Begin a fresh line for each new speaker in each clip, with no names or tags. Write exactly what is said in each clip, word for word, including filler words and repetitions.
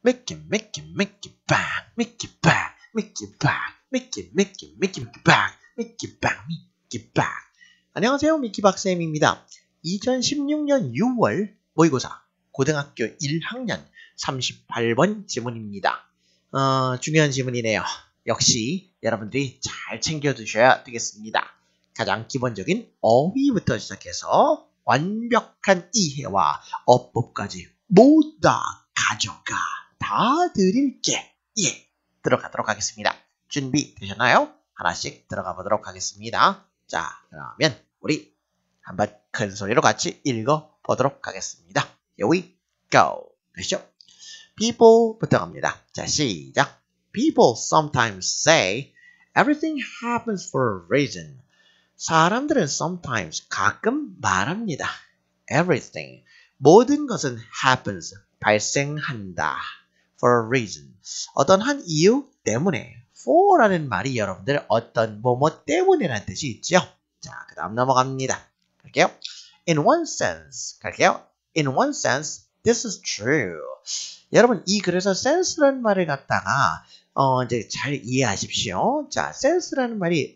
make it, make it, make it back, make it back, make it back, make it, make it, make it back, make it back, make it back. 안녕하세요, 미키박쌤입니다. 이천십육 년 유월 모의고사 고등학교 일 학년 삼십팔 번 지문입니다. 어, 중요한 지문이네요. 역시 여러분들이 잘 챙겨두셔야 되겠습니다. 가장 기본적인 어휘부터 시작해서 완벽한 이해와 어법까지 모두 다 가져가 다 드릴게. 예, 들어가도록 하겠습니다. 준비되셨나요? 하나씩 들어가 보도록 하겠습니다. 자, 그러면 우리 한번 큰 소리로 같이 읽어보도록 하겠습니다. Here we go. 되시죠? People부터 갑니다. 자, 시작. People sometimes say everything happens for a reason. 사람들은 sometimes 가끔 말합니다. Everything. 모든 것은 happens. 발생한다. For a reason. 어떤 한 이유 때문에. for라는 말이 여러분들 어떤 뭐뭐 때문에라는 뜻이 있죠. 자, 그 다음 넘어갑니다. 갈게요. In one sense. 갈게요. In one sense, this is true. 여러분, 이 그래서 sense라는 말을 갖다가 어, 이제 잘 이해하십시오. 자, sense라는 말이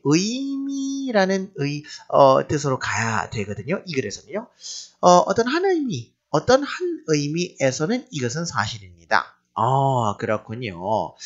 의미라는 의, 어, 뜻으로 가야 되거든요. 이 글에서는요. 어, 어떤 한 의미, 어떤 한 의미에서는 이것은 사실입니다. 아, 그렇군요.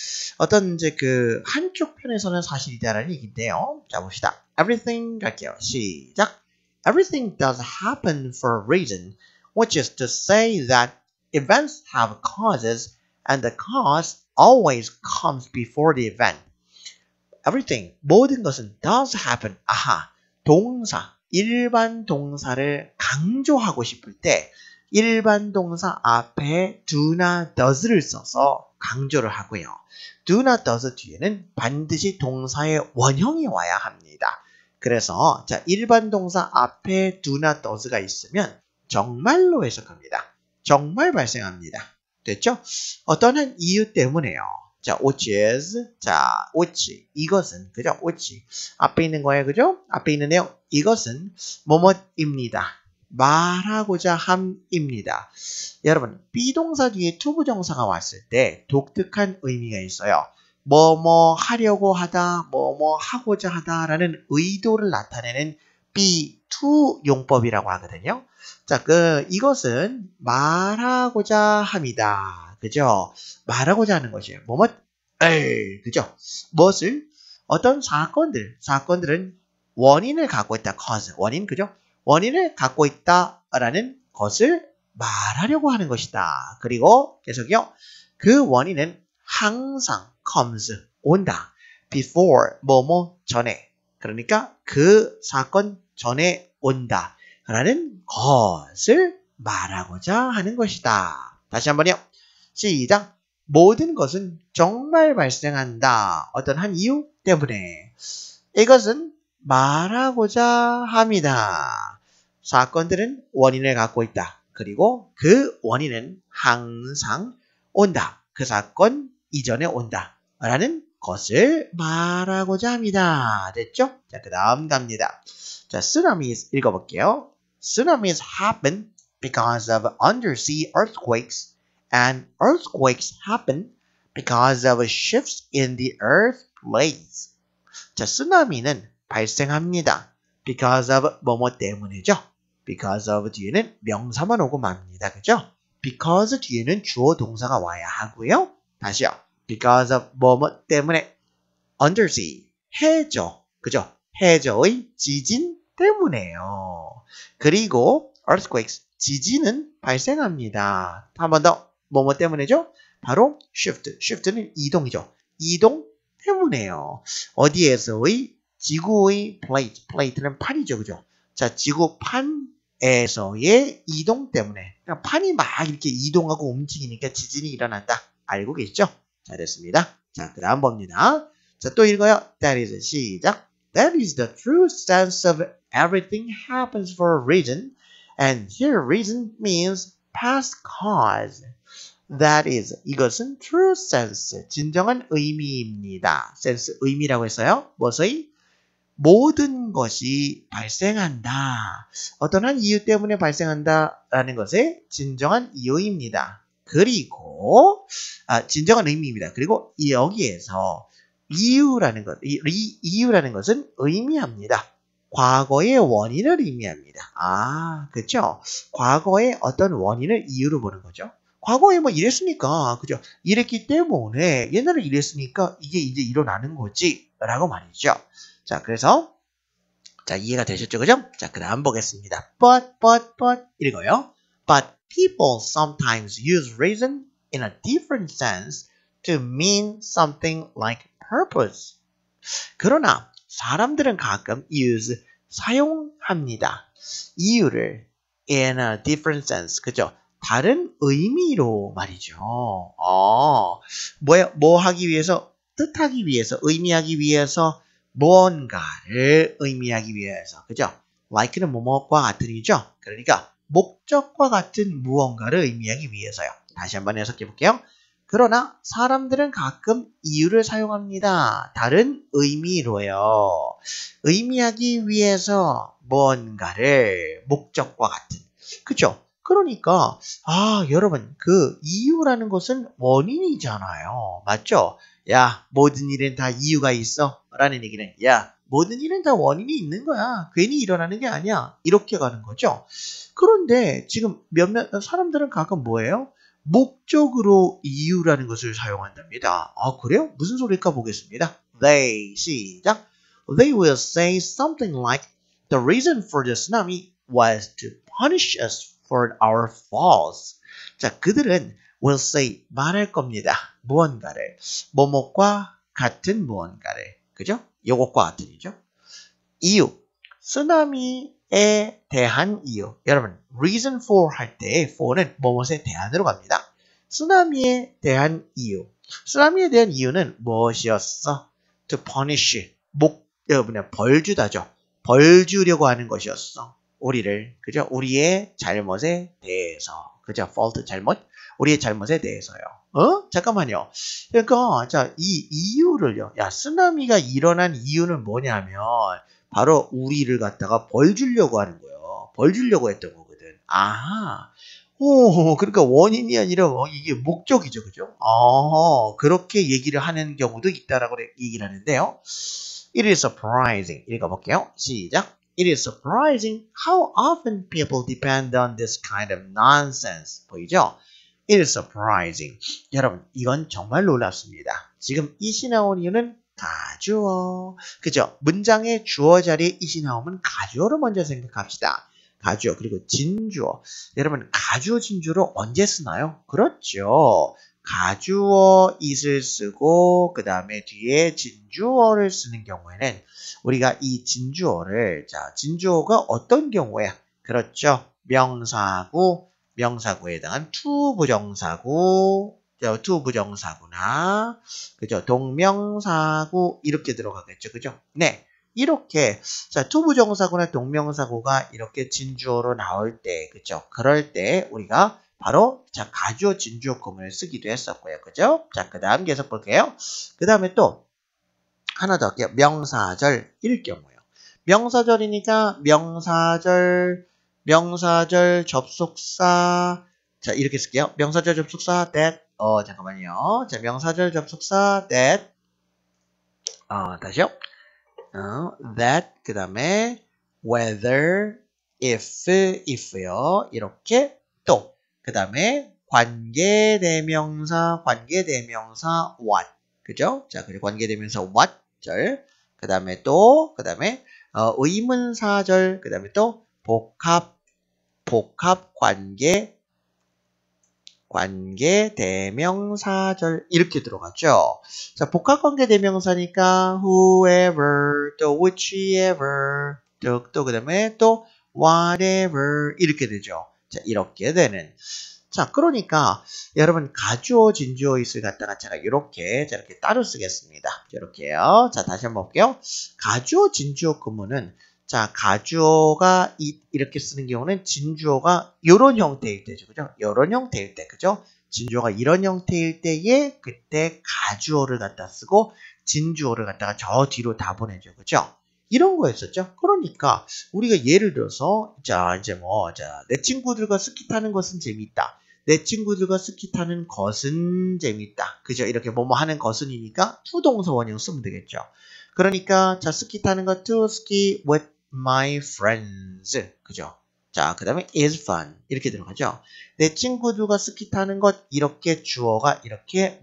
어떤 이제 그 한쪽 편에서는 사실이다라는 얘기인데요. 자, 봅시다. Everything 갈게요. 시작. Everything does happen for a reason, which is to say that events have causes and the cause always comes before the event. Everything, 모든 것은 does happen. 아하, 동사, 일반 동사를 강조하고 싶을 때 일반 동사 앞에 do나 does를 써서 강조를 하고요. do나 does 뒤에는 반드시 동사의 원형이 와야 합니다. 그래서 자, 일반 동사 앞에 do나 does가 있으면 정말로 해석합니다. 정말 발생합니다. 됐죠? 어떤 한 이유 때문에요. 자, which is, 자, which, 이것은, 그죠? which, 앞에 있는 거예요, 그죠? 앞에 있는 내용, 이것은 뭐뭐입니다. 말하고자 함입니다. 여러분, 비동사 뒤에 투부정사가 왔을 때 독특한 의미가 있어요. 뭐뭐 하려고 하다, 뭐뭐 하고자 하다라는 의도를 나타내는 be to 용법이라고 하거든요. 자, 그 이것은 말하고자 합니다. 그죠? 말하고자 하는 것이에요. 뭐뭐 에이, 그죠? 무엇을 어떤 사건들, 사건들은 원인을 갖고 있다. cause, 원인, 그죠? 원인을 갖고 있다라는 것을 말하려고 하는 것이다. 그리고 계속요. 그 원인은 항상 comes, 온다. before, 뭐뭐 전에. 그러니까 그 사건 전에 온다. 라는 것을 말하고자 하는 것이다. 다시 한번요. 시작. 모든 것은 정말 발생한다. 어떤 한 이유 때문에. 이것은 말하고자 합니다. 사건들은 원인을 갖고 있다. 그리고 그 원인은 항상 온다. 그 사건 이전에 온다. 라는 것을 말하고자 합니다. 됐죠? 자, 그 다음 갑니다. 자, tsunamis 읽어볼게요. Tsunamis happen because of undersea earthquakes, and earthquakes happen because of shifts in the earth plates. 자, 쓰나미는 발생합니다. Because of 뭐뭐 때문이죠. Because of 뒤에는 명사만 오고 맙니다. 그죠? Because 뒤에는 주어 동사가 와야 하고요. 다시요. Because of 뭐뭐 때문에 undersea, 해저, 그죠? 해저의 지진 때문에요. 그리고 earthquakes, 지진은 발생합니다. 한 번 더, 뭐뭐 때문에죠? 바로 shift, shift는 이동이죠. 이동 때문에요. 어디에서의? 지구의 plate, plate는 판이죠, 그죠? 자, 지구판에서의 이동 때문에. 그러니까 판이 막 이렇게 이동하고 움직이니까 지진이 일어난다. 알고 계시죠? 자, 됐습니다. 자, 그 다음 봅니다. 자, 또 읽어요. That is, 시작. That is the true sense of everything happens for a reason. And here reason means past cause. That is, 이것은 true sense, 진정한 의미입니다. sense, 의미라고 했어요. 무엇의? 모든 것이 발생한다. 어떤 한 이유 때문에 발생한다라는 것의 진정한 이유입니다. 그리고 아, 진정한 의미입니다. 그리고 이 여기에서 이유라는 것, 이, 이 이유라는 것은 의미합니다. 과거의 원인을 의미합니다. 아, 그렇죠? 과거의 어떤 원인을 이유로 보는 거죠. 과거에 뭐 이랬으니까, 그죠? 이랬기 때문에 옛날에 이랬으니까 이게 이제 일어나는 거지 라고 말이죠. 자, 그래서 자, 이해가 되셨죠? 그죠? 자, 그 다음 보겠습니다. But, but, but 이거요. But people sometimes use reason in a different sense to mean something like purpose. 그러나 사람들은 가끔 use, 사용합니다. 이유를 in a different sense. 그죠? 다른 의미로 말이죠. 어, 뭐, 뭐 하기 위해서, 뜻하기 위해서, 의미하기 위해서, 무언가를 의미하기 위해서. 그죠? like는 뭐뭐과 같은이죠. 그러니까 목적과 같은 무언가를 의미하기 위해서요. 다시 한번 해석해 볼게요. 그러나 사람들은 가끔 이유를 사용합니다. 다른 의미로요. 의미하기 위해서 무언가를 목적과 같은. 그죠? 그러니까 아 여러분 그 이유라는 것은 원인이잖아요. 맞죠? 야 모든 일엔 다 이유가 있어 라는 얘기는 야 모든 일은 다 원인이 있는 거야. 괜히 일어나는 게 아니야. 이렇게 가는 거죠. 그런데 지금 몇몇 사람들은 가끔 뭐예요? 목적으로 이유라는 것을 사용한답니다. 아 그래요? 무슨 소리일까 보겠습니다. They 시작. They will say something like the reason for the tsunami was to punish us for our faults. 자 그들은 will say 말할 겁니다. 무언가를 뭐뭐과 같은 무언가를 그죠? 요것과 같은이죠. 이유 쓰나미에 대한 이유 여러분 reason for 할 때 for는 뭐뭇에 대한으로 갑니다. 쓰나미에 대한 이유 쓰나미에 대한 이유는 무엇이었어? to punish 목 여러분의 벌 주다죠. 벌 주려고 하는 것이었어. 우리를 그죠? 우리의 잘못에 대해서 그죠? fault 잘못 우리의 잘못에 대해서요. 어? 잠깐만요. 그러니까 자, 이 이유를요. 야, 쓰나미가 일어난 이유는 뭐냐면 바로 우리를 갖다가 벌 주려고 하는 거예요. 벌 주려고 했던 거거든. 아. 오, 그러니까 원인이 아니라 이게 목적이죠. 그죠? 아, 그렇게 얘기를 하는 경우도 있다라고 얘기를 하는데요. It is surprising. 읽어 볼게요. 시작. It is surprising how often people depend on this kind of nonsense. 보이죠? It is surprising. 여러분, 이건 정말 놀랍습니다. 지금 it이 나온 이유는 가주어. 그죠? 문장의 주어 자리에 it이 나오면 가주어로 먼저 생각합시다. 가주어 그리고 진주어. 여러분, 가주어 진주어로 언제 쓰나요? 그렇죠. 가주어 it을 쓰고 그 다음에 뒤에 진주어를 쓰는 경우에는 우리가 이 진주어를 자 진주어가 어떤 경우에 그렇죠. 명사구 명사구에 해당한 to 부정사구 to 부정사구나 그죠 동명사구 이렇게 들어가겠죠. 그죠? 네. 이렇게 자 to 부정사구나 동명사구가 이렇게 진주어로 나올 때 그죠? 그럴 때 우리가 바로 자 가주어 진주어 구문을 쓰기도 했었고요. 그죠? 자 그다음 계속 볼게요. 그다음에 또 하나 더 할게요. 명사절일 경우요. 명사절이니까 명사절 명사절 접속사 자 이렇게 쓸게요. 명사절 접속사 that 어 잠깐만요. 자 명사절 접속사 that 어 다시요. 어 that 그다음에 whether if if요. 이렇게 또 그다음에 관계대명사 관계대명사 what 그죠? 자 그리고 관계대명사 what 절 그다음에 또 그다음에 어, 의문사절 그다음에 또 복합 복합 관계 관계 대명사절 이렇게 들어가죠. 자, 복합 관계 대명사니까 whoever 또 whichever 또, 또 그다음에 또 whatever 이렇게 되죠. 자, 이렇게 되는. 자, 그러니까 여러분 가주어 진주어 있을 갖다가 제가 이렇게 저렇게 따로 쓰겠습니다. 이렇게요. 자, 다시 한번 볼게요. 가주어 진주어 구문은 자, 가주어가 이, 이렇게 쓰는 경우는 진주어가 이런 형태일 때죠. 그죠? 이런 형태일 때. 그죠? 진주어가 이런 형태일 때에 그때 가주어를 갖다 쓰고 진주어를 갖다가 저 뒤로 다 보내죠. 그죠? 이런 거였었죠. 그러니까 우리가 예를 들어서 자, 이제 뭐 자, 내 친구들과 스키 타는 것은 재밌다. 내 친구들과 스키 타는 것은 재밌다. 그죠? 이렇게 뭐뭐 하는 것은이니까 투동사 원형 쓰면 되겠죠. 그러니까 자 스키 타는 것 to ski with my friends. 그죠? 자, 그 다음에 is fun. 이렇게 들어가죠. 내 친구들과 스키 타는 것 이렇게 주어가 이렇게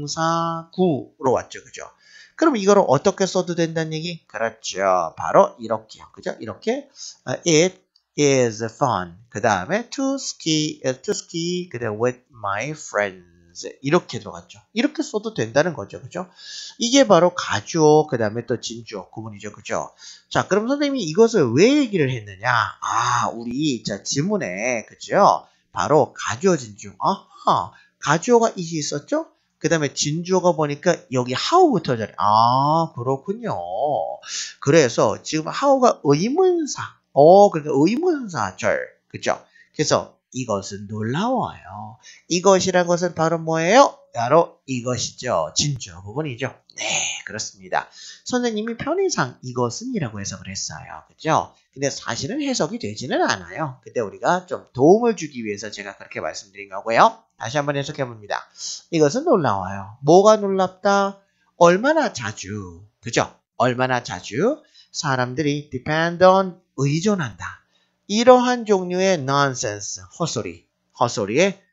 명사구로 왔죠. 그죠? 그럼 이거를 어떻게 써도 된다는 얘기? 그렇죠. 바로 이렇게요. 그죠? 이렇게 it is fun. 그 다음에 to ski, to ski, 그 다음에 with my friends. 이렇게 들어갔죠. 이렇게 써도 된다는 거죠. 그죠? 이게 바로 가주어, 그 다음에 또 진주어 구문이죠. 그죠? 자, 그럼 선생님이 이것을 왜 얘기를 했느냐? 아, 우리, 자, 지문에, 그죠? 바로 가주어 진주. 아하, 가주어가 이시 있었죠? 그 다음에 진주어가 보니까 여기 how부터 자리. 아, 그렇군요. 그래서 지금 how가 의문사. 어, 그러니까 의문사절. 그죠? 그래서 이것은 놀라워요. 이것이란 것은 바로 뭐예요? 바로 이것이죠. 진주어 부분이죠. 네, 그렇습니다. 선생님이 편의상 이것은 이라고 해석을 했어요. 그죠? 근데 사실은 해석이 되지는 않아요. 근데 우리가 좀 도움을 주기 위해서 제가 그렇게 말씀드린 거고요. 다시 한번 해석해 봅니다. 이것은 놀라워요. 뭐가 놀랍다? 얼마나 자주, 그죠? 얼마나 자주 사람들이 depend on, 의존한다. 이러한 종류의 nonsense, 헛소리, 헛소리에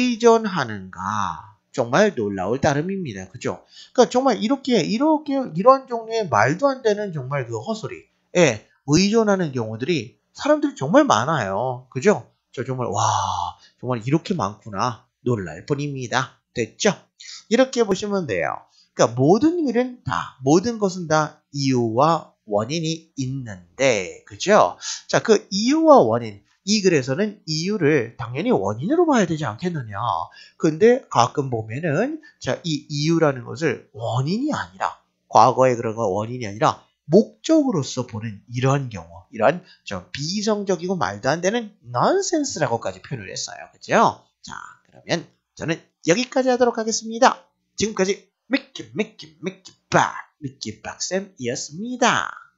의존하는가. 정말 놀라울 따름입니다. 그죠? 그러니까 정말 이렇게, 이렇게, 이런 종류의 말도 안 되는 정말 그 헛소리에 의존하는 경우들이 사람들이 정말 많아요. 그죠? 저 정말, 와, 정말 이렇게 많구나. 놀랄 뿐입니다. 됐죠? 이렇게 보시면 돼요. 그러니까 모든 일은 다, 모든 것은 다 이유와 원인이 있는데, 그죠? 자, 그 이유와 원인, 이 글에서는 이유를 당연히 원인으로 봐야 되지 않겠느냐. 근데 가끔 보면은, 자, 이 이유라는 것을 원인이 아니라, 과거에 그런 거 원인이 아니라, 목적으로서 보는 이런 경우, 이런 좀 비이성적이고 말도 안 되는 넌센스라고까지 표현을 했어요. 그죠? 자, 그러면 저는 여기까지 하도록 하겠습니다. 지금까지 미끼 미끼 미끼 박 미끼 박쌤이었습니다.